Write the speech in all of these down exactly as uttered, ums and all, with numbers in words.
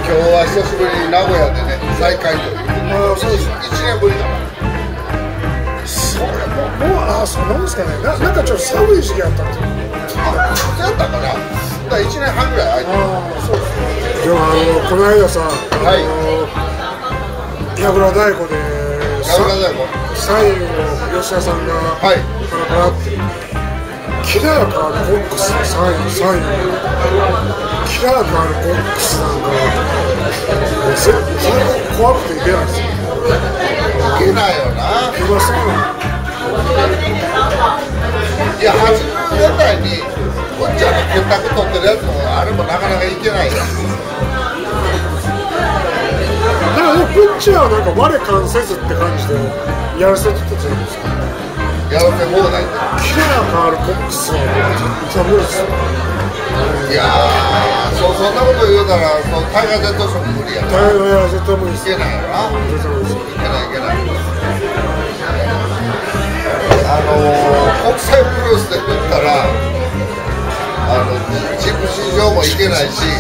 今日は久しぶりに名古屋でね、再会という。 ああ、そうです。 いちねんぶりだな。 それもう、もう、ああ、そうなんですかね。な、なんかちょっと寒い時期あったんですよ。 あ、そうやったかな。だからいちねんはんぐらい空いてる。 ああ、そうです。でも、あの、この間さ、 はい。 櫓太鼓で。 櫓太鼓。 サインを吉田さんが。 はい。 パラパラって。キラーカールコックスのサイン、サイン。キラーカールコックスなんか。絶対怖くていけないんですよ。 いけないよな。 今そうなの。 いや、はちじゅうねんだいにこっちは結託取ってるやつもあれもなかなかいけないよ。 だからね、こっちはなんか我関せずって感じでやらせてたじゃないですか。 やらせ放題で。 キラーカールコックスはめっちゃ無理ですよ。 いやー、そう、そんなこと言うたら、そのタイガージェットショー無理やな。 いや、絶対無理です。 いけないよな。 絶対無理です。 いけないいけない。あのー、国際プロレスで言ったら、あのジプシー場も行けないし、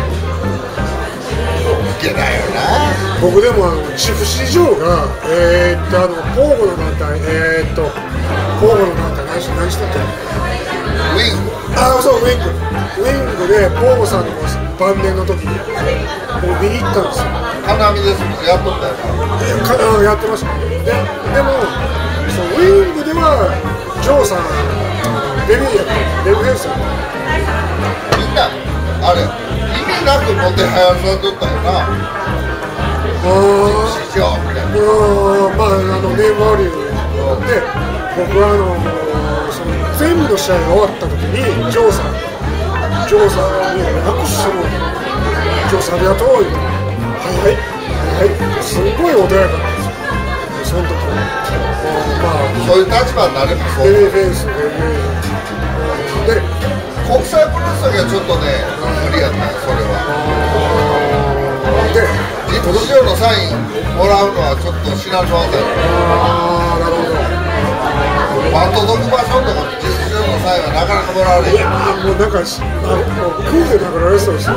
行けないよな。 僕でもあのジプシー場が、えー、っとあのポーゴの団体、えー、っとポーゴの団体何し何したっけ？ ウィング。 ああ、そう、ウィング。ウィングでポーゴさんの晩年の時にもう見に行ったんですよ。 花見ですやっとったよな。 かあやってましたね。で、でもそのウィングではジョーさんデビューやったデビュー編成。 みんなあれ意味なくもてはやさんとったよな。 ああ、 市場みたいな。 あまああのネームバリューで僕はあのその全部の試合が終わった時にジョーさんジョーさんに握手してもらってジョーさんありがとう言ってはいはいはいはいすごい穏やかなんですよ。その時はまあそういう立場になればそう。 デビューフェイスでで国際プロレスだけはちょっとね無理やったよそれは。 でジプシーのサインもらうのはちょっと知らんのわけだよ。 ああなるほど。 バント特場所とかジプシーのサインはなかなかもらわれへん。 いやもうなんかあもう空で流れそうですよ。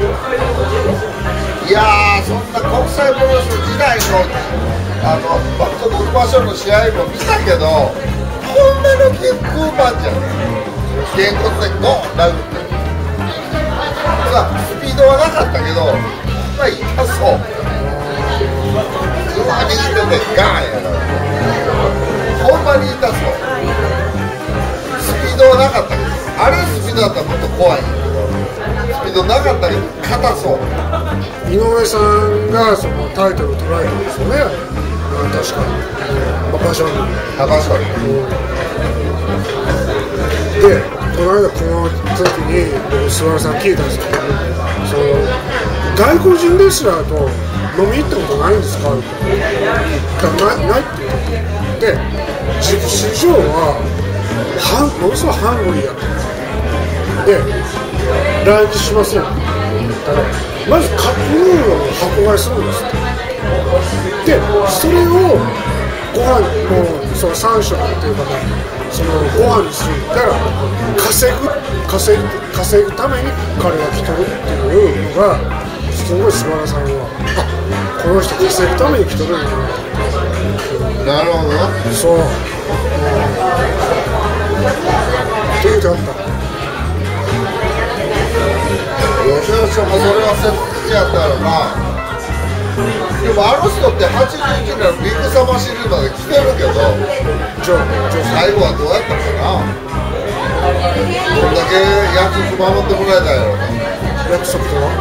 いやーそんな国際プロレス時代のあのバント特場所の試合も見たけどこんなの結構バンじゃん。げんこつでゴン殴ってさスピードはなかったけどまあ痛そううわ握っててガーンやなほんまに痛そうスピードはなかったけどあれスピードだったらもっと怖いんやけどスピードなかったけど硬そう井上さんがそのタイトルを取られたんですよね。あ確かに、まあ、場所に確かにでこの間この時に僕菅原さん聞いたんですけどその外国人レスラーと飲み行ったことないんですかって言ったらないって言ってでジプシー場ははんものすごいハングリーやったんですで来日しますよって言ったらまずカップヌードルを箱買いするんですってでそれをご飯もうそのさん食っていうかそのご飯にするから稼ぐ稼ぐ稼ぐために彼が来てるっていうのがすごい菅原さんはあこの人稼ぐために来てるんだなるほどそうって言うてあった吉野さんもそれは切実やったやろなでもあの人ってはちじゅういちねんのビッグサマーシリーズまで来てるけどじゃあじゃあ最後はどうやったかなどんだけ約束守ってもらえたんやろな約束とは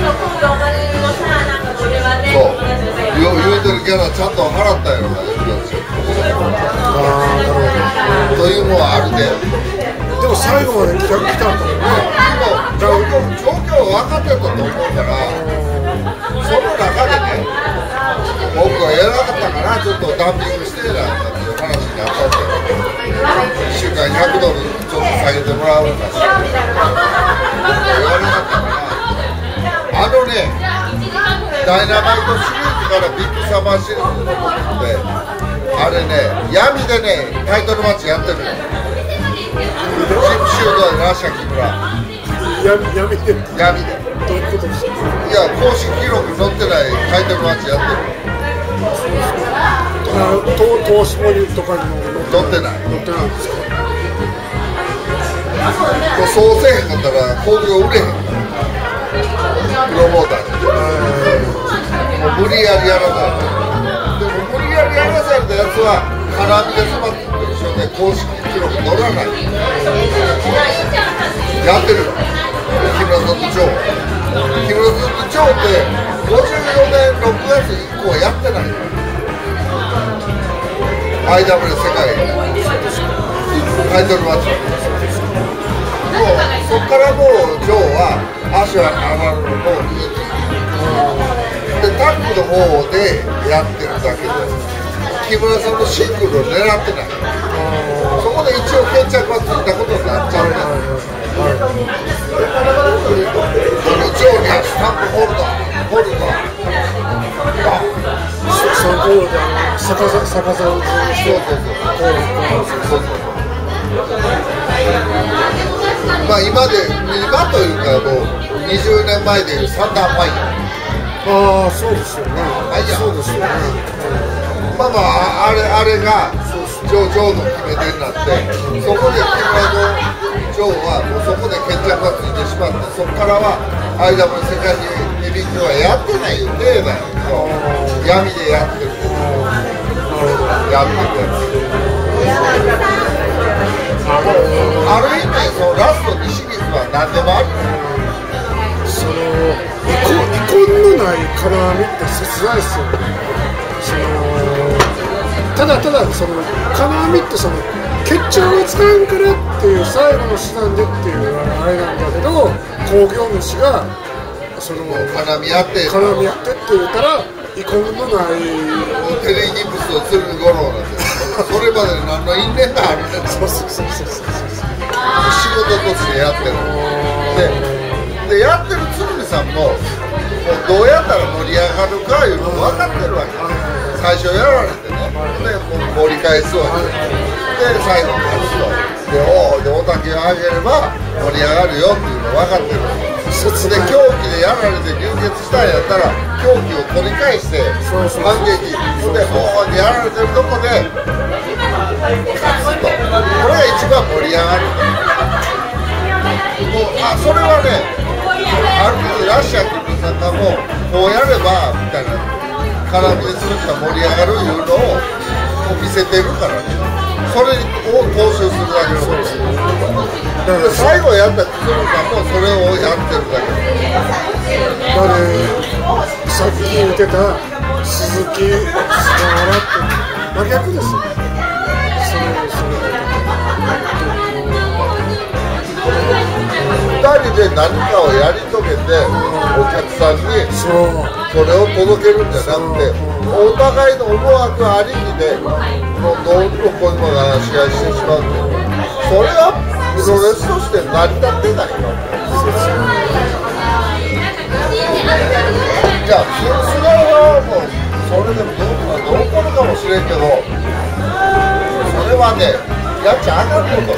そう言う言うてるキャラちゃんと払ったんやろなああなるほどというのはあるででも最後まで来た来たんだよねでも状況状況は分かってたと思うからその中でね僕は偉かったからちょっとダンピングしてなんていう話になったんでいっしゅうかんひゃくドルちょっと下げてもらうんだし僕は言わなかったからあのねダイナマイトシリーズからビッグサマーシリーズのことであれね闇でねタイトルマッチやってるのジプシードでラッシャー木村闇闇で闇でどういうことですかいや、 公式記録載ってないタイトルマッチやってる。 あ、東東絞りとかにも載ってない。 載ってないんですか。 そうせえへんかったら興行売れへんから。プロモーターで。もう無理やりやらされた。でも無理やりやらされたやつは絡みでスマップと一緒で公式記録乗らない。やってるの。木村さんとジョー。木村さんとジョーってごじゅうよねんろくがつ以降やってないの。アイダブリュー 世界タイトルマッチ。もうそこからもうジョーは足は上がるのもいいでタッグの方でやってるだけで木村さんのシングルを狙ってない。そこで一応決着はついたことになっちゃうね。あのジョーにはスタンプホルダーホルダースタンプホルダー逆さ逆さをそうそうそうそうまあ今で今というかもうにじゅうねんまえでいう三段前や。 ああそうですよね。そうですよね。 まあまああれあれがジョージョーの決め手になってそこで木村のジョーはもうそこで決着がついてしまってそこからは アイダブリュー 世界ヘビー級はやってないよねだけど闇でやってるやってるやつ。ある意味そのラストにシリーズは何でもある。 その遺恨のない絡みって切ないですよね。そのただただその絡みってその決着がつかんからっていう最後の手段でっていうあれなんだけど興行主がその絡み合って絡み合ってって言ったら遺恨のないテレギプスをする五郎なんですよ。それまでに何の因縁があるんだ。 そうそうそうそうそう仕事としてやってるで、でやってる鶴見さんももうどうやったら盛り上がるかいうの分かってるわけ。最初やられてねでもう盛り返すわけで最後に勝つとでおでおたけをあげれば盛り上がるよっていうの分かってるわけで狂気でやられて流血したんやったら狂気を取り返して反撃でおーでやられてるとこで勝つとこれが一番盛り上がるもうあそれはねある程度ラッシャー木村さんがもうこうやればみたいな絡みでする人が盛り上がるいうのを見せてるからねそれを踏襲するだけのことで最後やった鶴見さんもそれをやってるだけだからさっき言ってた鈴木菅原って真逆ですよ。それそれふたりで何かをやり遂げてお客さんにそれを届けるんじゃなくてお互いの思惑ありきでこのどんどんこういうのが試合してしまうってそれはプロレスとして成り立ってないの。じゃあ菅原はもうそれでもどうどう起こるかもしれんけどそれはねやっちゃあかんこと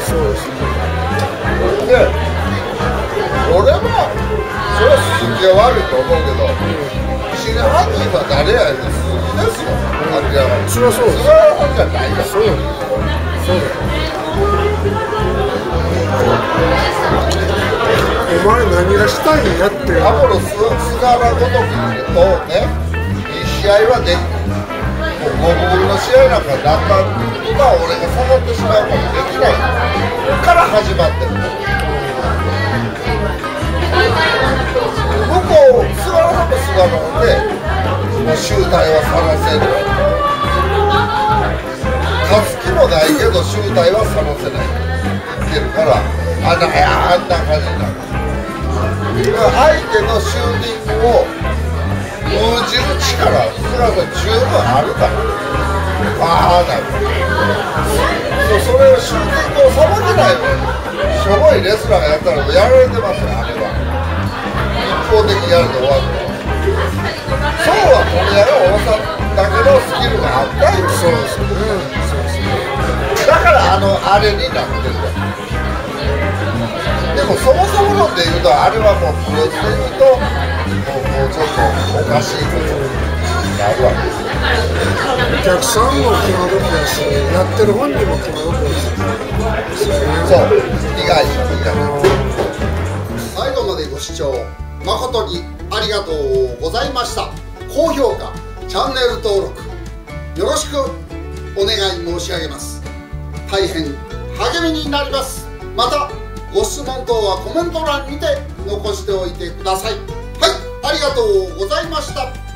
で俺はそれは鈴木は悪いと思うけど真犯人は誰やねん鈴木ですよ。明らかにそれはそうです。 菅原じゃないからそうそうだお前何がしたいんやってアポロ菅原ごときとねいい試合はできない。もうゴールの試合なんかだんだん今俺が下がってしまうことできないから始まってる。向こう菅原さんも菅原でもう集体は探せる勝つ気もないけど集体は探せない言ってるからあんな、あんな感じになる。相手のシューティングを封じる力菅原さん十分あるからああなるそれをシューティングをさばけないのしょぼいレスラーがやったらやられてますよあれは一方的にやると終わるのそうはこれやろ大さんだけのスキルがあったよ。 そうですね。 だからあのあれになってるんだ。でもそもそ部論でいうとあれはもうプロレスでいうともう、もうちょっとおかしいことになるわけですよ。 お客さんも気の毒だし、やってる本人も気の毒ですよね。 そう、意外意外。 最後までご視聴誠にありがとうございました。高評価、チャンネル登録よろしくお願い申し上げます。大変励みになります。またご質問等はコメント欄にて残しておいてください。はい、ありがとうございました。